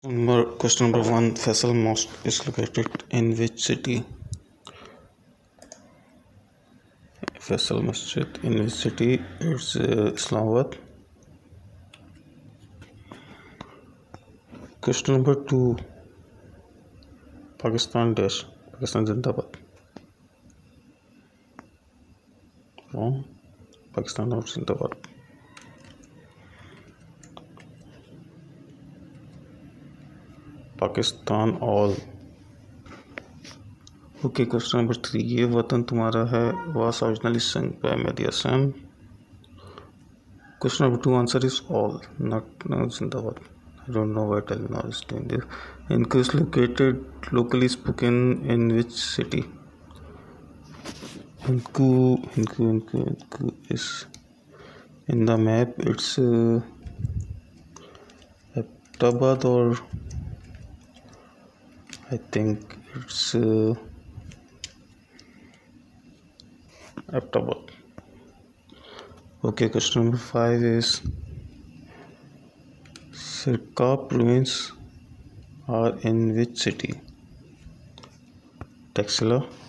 Question number one. Faisal Mosque is located in which city? Faisal Masjid in which city? It's Islamabad. Question number two. Pakistan dash. Pakistan Zindabad. Wrong. Pakistan not Zindabad. Pakistan all. Okay. Question number three. ये वतन तुम्हारा है was originally sung by Mehdi Hasan. Question number two. Answer is all, not Zindabad. I don't know why Telenor is doing this. Hindko is located locally spoken in which city? Hindko is in the map. It's Ahmedabad, or I think it's Ahmedabad. Okay, question number five is Sirkap ruins are in which city? Taxila,